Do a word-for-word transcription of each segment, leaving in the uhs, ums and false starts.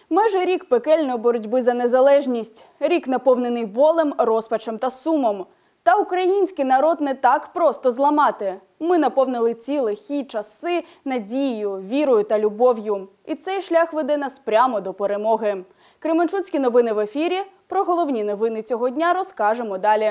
Майже рік пекельної боротьби за незалежність. Рік наповнений болем, розпачем та сумом. Та український народ не так просто зламати. Ми наповнили ці лихі часи надією, вірою та любов'ю. І цей шлях веде нас прямо до перемоги. Кременчуцькі новини в ефірі. Про головні новини цього дня розкажемо далі.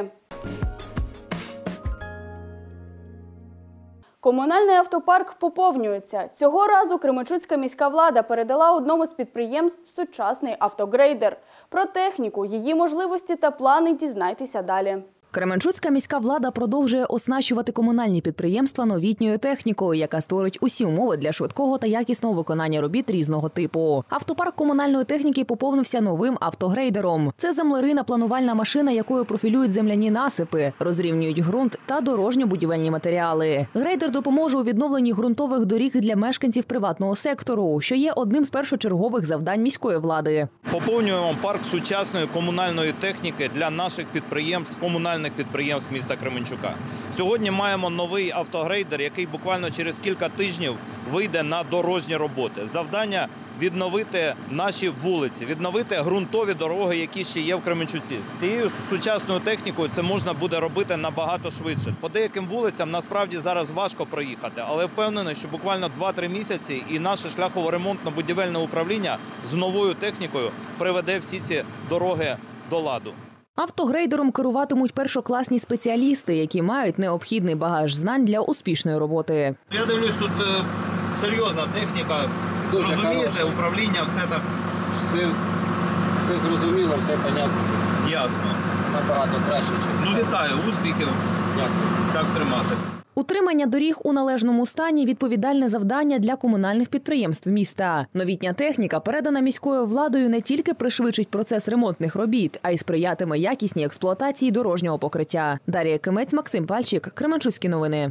Комунальний автопарк поповнюється. Цього разу Кременчуцька міська влада передала одному з підприємств сучасний автогрейдер. Про техніку, її можливості та плани дізнайтеся далі. Кременчуцька міська влада продовжує оснащувати комунальні підприємства новітньою технікою, яка створить усі умови для швидкого та якісного виконання робіт різного типу. Автопарк комунальної техніки поповнився новим автогрейдером. Це землерийна планувальна машина, якою профілюють земляні насипи, розрівнюють ґрунт та дорожньо-будівельні матеріали. Грейдер допоможе у відновленні ґрунтових доріг для мешканців приватного сектору, що є одним з першочергових завдань міської влади. Поповнюємо парк сучасної комунальної техніки для наших підприємств, комунальних підприємств міста Кременчука. Сьогодні маємо новий автогрейдер, який буквально через кілька тижнів вийде на дорожні роботи. Завдання – відновити наші вулиці, відновити ґрунтові дороги, які ще є в Кременчуці. З цією сучасною технікою це можна буде робити набагато швидше. По деяким вулицям насправді зараз важко проїхати, але впевнений, що буквально два-три місяці і наше шляхово-ремонтно-будівельне управління з новою технікою приведе всі ці дороги до ладу. Автогрейдером керуватимуть першокласні спеціалісти, які мають необхідний багаж знань для успішної роботи. Я дивлюсь, тут е, серйозна техніка. Дуже розумієте, хороше. управління, все так Все, все зрозуміло, все понятно. ясно. Набагато краще, ніж. Ну вітаю, успіхів, Дякую. так тримати. Утримання доріг у належному стані – відповідальне завдання для комунальних підприємств міста. Новітня техніка, передана міською владою, не тільки пришвидшить процес ремонтних робіт, а й сприятиме якісній експлуатації дорожнього покриття. Дар'я Кимець, Максим Пальчик, Кременчуцькі новини.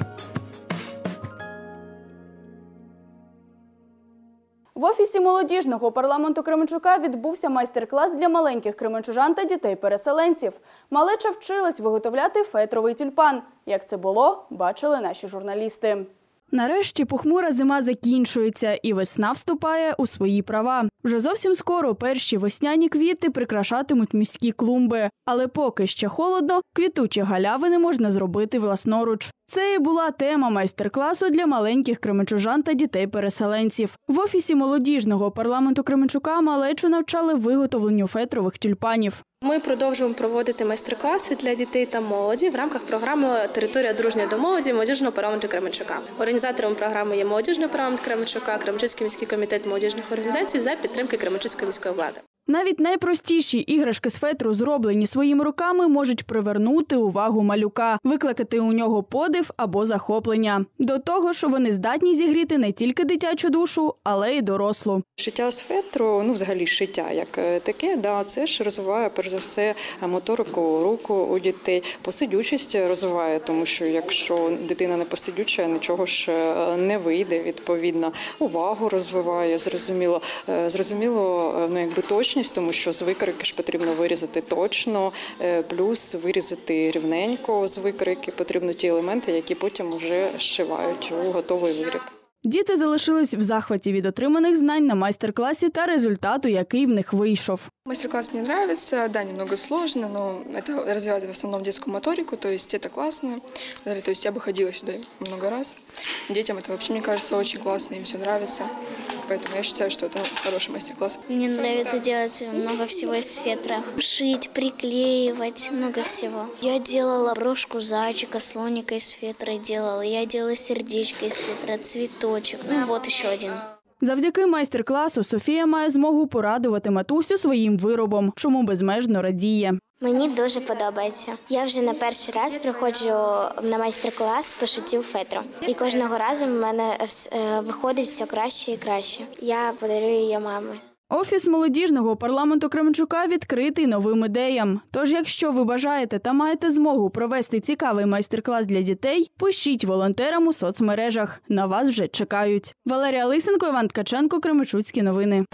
В офісі молодіжного парламенту Кременчука відбувся майстер-клас для маленьких кременчужан та дітей-переселенців. Малеча вчилась виготовляти фетровий тюльпан. Як це було, бачили наші журналісти. Нарешті похмура зима закінчується і весна вступає у свої права. Вже зовсім скоро перші весняні квіти прикрашатимуть міські клумби. Але поки ще холодно, квітучі галявини можна зробити власноруч. Це і була тема майстер-класу для маленьких кременчужан та дітей-переселенців. В офісі молодіжного парламенту Кременчука малечу навчали виготовленню фетрових тюльпанів. Ми продовжуємо проводити майстер-класи для дітей та молоді в рамках програми «Територія дружня до молоді» молодіжного парламенту Кременчука. Організатором програми є молодіжний парламент Кременчука, Кременчуцький міський комітет молодіжних організацій за підтримки Кременчуцької міської влади. Навіть найпростіші іграшки з фетру, зроблені своїми руками, можуть привернути увагу малюка, викликати у нього подив або захоплення. До того ж, вони здатні зігріти не тільки дитячу душу, але й дорослу. Шиття з фетру, ну взагалі шиття як таке, да, це ж розвиває, перш за все, моторику руку у дітей. Посидючість розвиває, тому що якщо дитина не посидюча, нічого ж не вийде, відповідно. Увагу розвиває, зрозуміло, зрозуміло, ну якби точність, тому що з викрики ж потрібно вирізати точно, плюс вирізати рівненько з викрики, потрібно ті елементи, які потім вже зшивають у готовий виріб. Діти залишились в захваті від отриманих знань на майстер-класі та результату, який в них вийшов. Мастер-класс мне нравится, да, немного сложно, но это развивает в основном детскую моторику, то есть это классно. То есть я бы ходила сюда много раз. Детям это вообще, мне кажется, очень классно, им все нравится. Поэтому я считаю, что это хороший мастер-класс. Мне нравится делать много всего из фетра. Шить, приклеивать, много всего. Я делала брошку зайчика, слоника из фетра делала. Я делала сердечко из фетра, цветочек. Ну вот еще один. Завдяки майстер-класу Софія має змогу порадувати матусю своїм виробом, чому безмежно радіє. Мені дуже подобається. Я вже на перший раз приходжу на майстер-клас по шиттю фетру. І кожного разу в мене виходить все краще і краще. Я подарую її мамі. Офіс молодіжного парламенту Кременчука відкритий новим ідеям. Тож, якщо ви бажаєте та маєте змогу провести цікавий майстер-клас для дітей, пишіть волонтерам у соцмережах. На вас вже чекають. Валерія Лисенко, Іван Ткаченко, Кременчуцькі новини.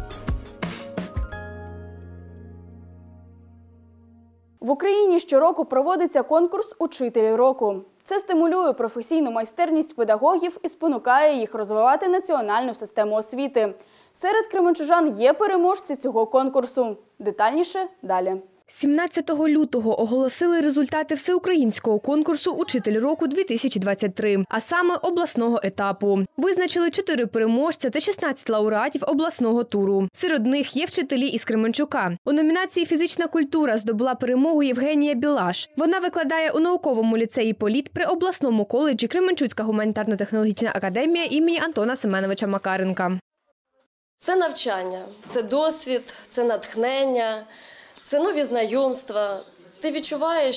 В Україні щороку проводиться конкурс «Учителі року». Це стимулює професійну майстерність педагогів і спонукає їх розвивати національну систему освіти. Серед кременчужан є переможці цього конкурсу. Детальніше далі. сімнадцятого лютого оголосили результати всеукраїнського конкурсу «Учитель року-дві тисячі двадцять три», а саме обласного етапу. Визначили чотири переможця та шістнадцять лауреатів обласного туру. Серед них є вчителі із Кременчука. У номінації «Фізична культура» здобула перемогу Євгенія Білаш. Вона викладає у науковому ліцеї «Політ» при обласному коледжі Кременчуцька гуманітарно-технологічна академія імені Антона Семеновича Макаренка. Це навчання, це досвід, це натхнення. Це нові знайомства. Ти відчуваєш,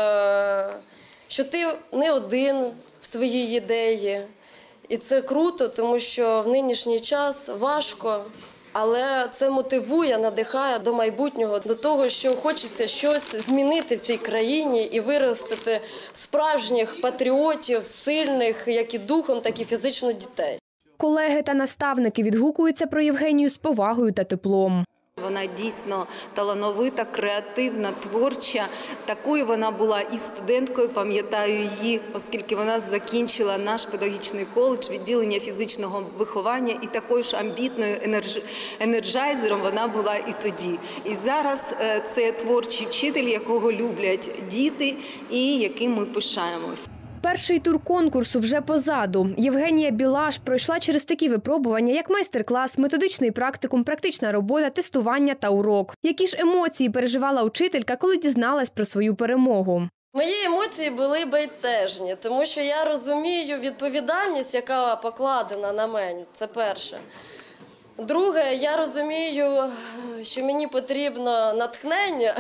що ти не один в своїй ідеї. І це круто, тому що в нинішній час важко, але це мотивує, надихає до майбутнього, до того, що хочеться щось змінити в цій країні і виростити справжніх патріотів, сильних, як і духом, так і фізично дітей. Колеги та наставники відгукуються про Євгенію з повагою та теплом. Вона дійсно талановита, креативна, творча. Такою вона була і студенткою, пам'ятаю її, оскільки вона закінчила наш педагогічний коледж, відділення фізичного виховання, і такою ж амбітною енерж... енерджайзером вона була і тоді. І зараз це творчий вчитель, якого люблять діти і яким ми пишаємось. Перший тур конкурсу вже позаду. Євгенія Білаш пройшла через такі випробування, як майстер-клас, методичний практикум, практична робота, тестування та урок. Які ж емоції переживала учителька, коли дізналась про свою перемогу? Мої емоції були бентежні, тому що я розумію відповідальність, яка покладена на мене, це перше. Друге, я розумію, що мені потрібно натхнення.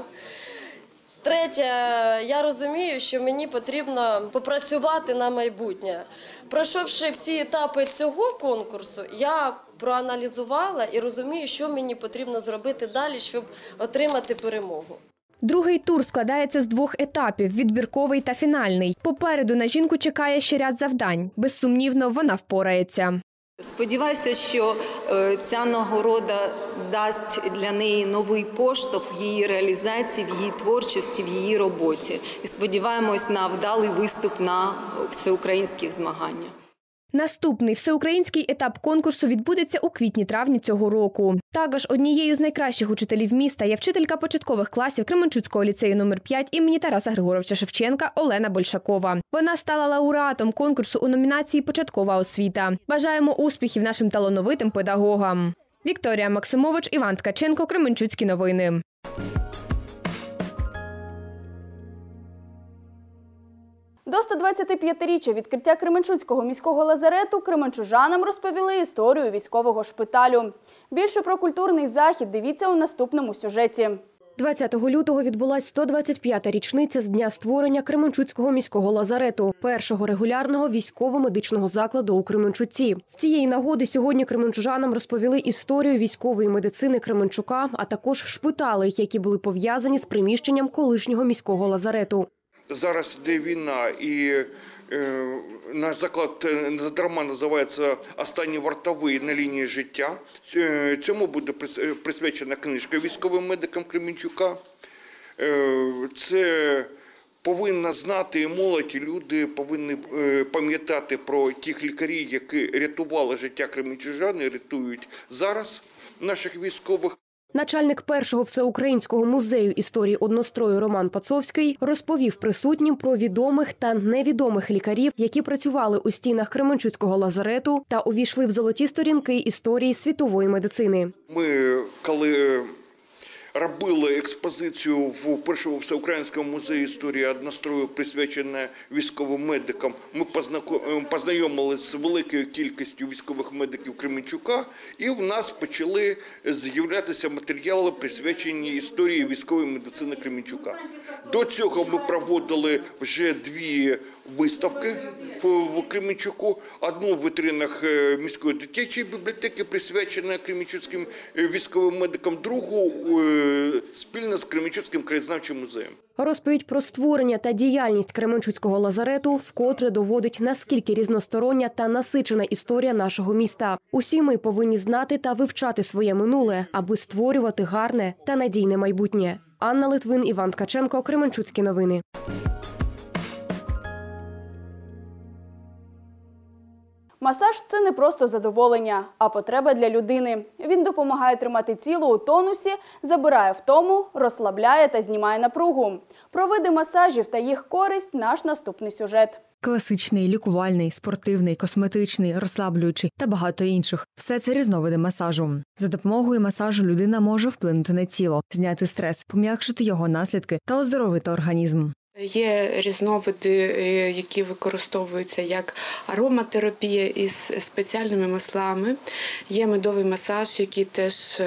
Третє, я розумію, що мені потрібно попрацювати на майбутнє. Пройшовши всі етапи цього конкурсу, я проаналізувала і розумію, що мені потрібно зробити далі, щоб отримати перемогу. Другий тур складається з двох етапів – відбірковий та фінальний. Попереду на жінку чекає ще ряд завдань. Безсумнівно, вона впорається. Сподіваюся, що ця нагорода дасть для неї новий поштовх в її реалізації, в її творчості, в її роботі. І сподіваємось на вдалий виступ на всеукраїнських змаганнях. Наступний всеукраїнський етап конкурсу відбудеться у квітні-травні цього року. Також однією з найкращих учителів міста є вчителька початкових класів Кременчуцького ліцею номер п'ять імені Тараса Григоровича Шевченка Олена Большакова. Вона стала лауреатом конкурсу у номінації «Початкова освіта». Бажаємо успіхів нашим талановитим педагогам. Вікторія Максимович, Іван Ткаченко, Кременчуцькі новини. До сто двадцятип'ятиріччя відкриття Кременчуцького міського лазарету кременчужанам розповіли історію військового шпиталю. Більше про культурний захід дивіться у наступному сюжеті. двадцятого лютого відбулась сто двадцять п'ята річниця з дня створення Кременчуцького міського лазарету, першого регулярного військово-медичного закладу у Кременчуці. З цієї нагоди сьогодні кременчужанам розповіли історію військової медицини Кременчука, а також шпиталей, які були пов'язані з приміщенням колишнього міського лазарету. Зараз йде війна, і е, наш заклад недарма називається «Останній вартовий на лінії життя». Цьому буде присвячена книжка військовим медикам Кременчука. Е, це повинна знати молодь, і люди повинні е, пам'ятати про тих лікарів, які рятували життя кременчужан і рятують зараз наших військових. Начальник першого всеукраїнського музею історії однострою Роман Пацовський розповів присутнім про відомих та невідомих лікарів, які працювали у стінах Кременчуцького лазарету та увійшли в золоті сторінки історії світової медицини. Ми, коли робили експозицію в першому всеукраїнському музеї історії однострою, присвячене військовим медикам, ми познайомилися з великою кількістю військових медиків Кременчука, і в нас почали з'являтися матеріали, присвячені історії військової медицини Кременчука. До цього ми проводили вже дві виставки в Кременчуку. Одну в вітринах міської дитячої бібліотеки, присвячена кременчуцьким військовим медикам, другу спільно з Кременчуцьким краєзнавчим музеєм. Розповідь про створення та діяльність Кременчуцького лазарету вкотре доводить, наскільки різностороння та насичена історія нашого міста. Усі ми повинні знати та вивчати своє минуле, аби створювати гарне та надійне майбутнє. Анна Литвин, Іван Ткаченко, Кременчуцькі новини. Масаж – це не просто задоволення, а потреба для людини. Він допомагає тримати тіло у тонусі, забирає втому, розслабляє та знімає напругу. Про види масажів та їх користь – наш наступний сюжет. Класичний, лікувальний, спортивний, косметичний, розслаблюючий та багато інших. Все це різновиди масажу. За допомогою масажу людина може вплинути на тіло, зняти стрес, пом'якшити його наслідки та оздоровити організм. Є різновиди, які використовуються як ароматерапія із спеціальними маслами. Є медовий масаж, який теж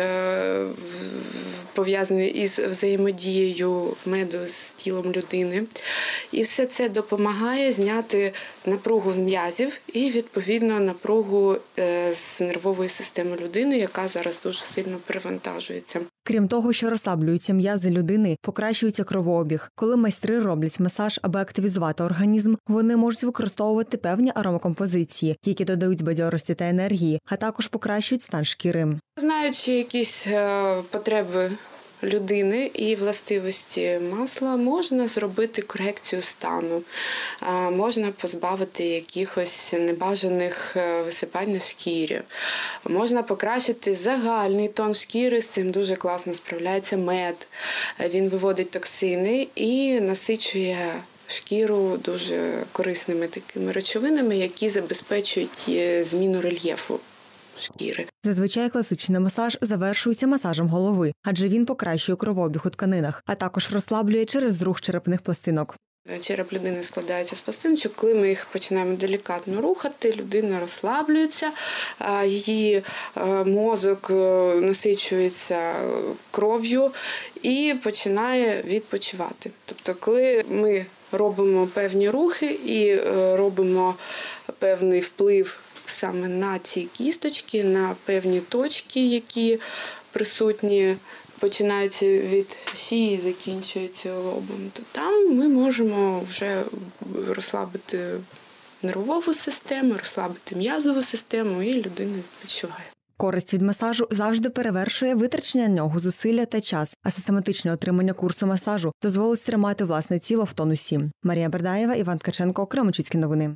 пов'язаний із взаємодією меду з тілом людини. І все це допомагає зняти напругу з м'язів і, відповідно, напругу з нервової системи людини, яка зараз дуже сильно перевантажується. Крім того, що розслаблюються м'язи людини, покращується кровообіг. Коли майстри роблять масаж, аби активізувати організм, вони можуть використовувати певні аромакомпозиції, які додають бадьорості та енергії, а також покращують стан шкіри. Знаючи якісь потреби людини і властивості масла, можна зробити корекцію стану, можна позбавити якихось небажаних висипань на шкірі, можна покращити загальний тон шкіри, з цим дуже класно справляється мед. Він виводить токсини і насичує шкіру дуже корисними такими речовинами, які забезпечують зміну рельєфу шкіри. Зазвичай класичний масаж завершується масажем голови, адже він покращує кровообіг у тканинах, а також розслаблює через рух черепних пластинок. Череп людини складається з пластиночок. Коли ми їх починаємо делікатно рухати, людина розслаблюється, її мозок насичується кров'ю і починає відпочивати. Тобто, коли ми робимо певні рухи і робимо певний вплив саме на ці кісточки, на певні точки, які присутні, починаються від шиї, закінчуються лобом, то там ми можемо вже розслабити нервову систему, розслабити м'язову систему, і людина відчуває. Користь від масажу завжди перевершує витрачення на нього зусилля та час, а систематичне отримання курсу масажу дозволить тримати власне тіло в тонусі. Марія Бердаєва, Іван Ткаченко, Кременчуцькі новини.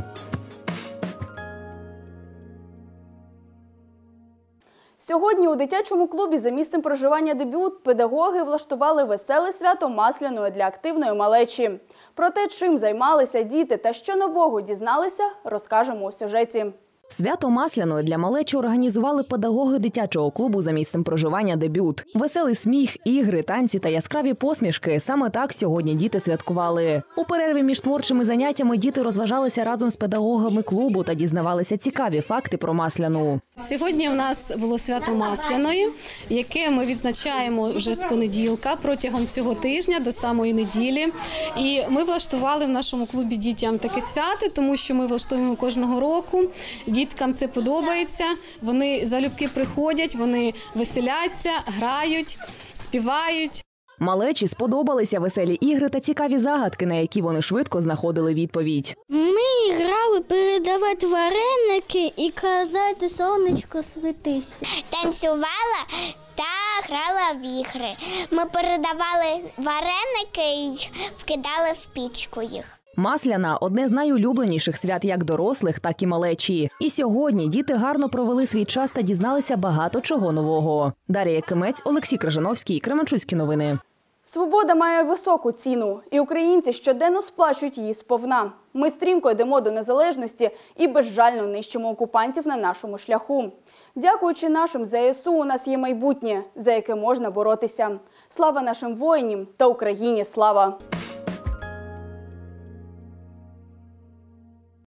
Сьогодні у дитячому клубі за місцем проживання «Дебют» педагоги влаштували веселе свято масляної для активної малечі. Про те, чим займалися діти та що нового дізналися, розкажемо у сюжеті. Свято масляної для малечі організували педагоги дитячого клубу за місцем проживання «Дебют». Веселий сміх, ігри, танці та яскраві посмішки – саме так сьогодні діти святкували. У перерві між творчими заняттями діти розважалися разом з педагогами клубу та дізнавалися цікаві факти про масляну. Сьогодні у нас було свято масляної, яке ми відзначаємо вже з понеділка протягом цього тижня до самої неділі. І ми влаштували в нашому клубі дітям таке свято, тому що ми влаштовуємо кожного року. Діткам це подобається, вони залюбки приходять, вони веселяться, грають, співають. Малечі сподобалися веселі ігри та цікаві загадки, на які вони швидко знаходили відповідь. Ми грали передавати вареники і казати «сонечко, світися». Танцювала та грала в ігри. Ми передавали вареники і вкидали в пічку їх. Масляна – одне з найулюбленіших свят як дорослих, так і малечі. І сьогодні діти гарно провели свій час та дізналися багато чого нового. Дар'я Кимець, Олексій Крижановський, Кременчуцькі новини. Свобода має високу ціну, і українці щоденно сплачують її сповна. Ми стрімко йдемо до незалежності і безжально нищимо окупантів на нашому шляху. Дякуючи нашим зе ес у, у нас є майбутнє, за яке можна боротися. Слава нашим воїнам та Україні слава!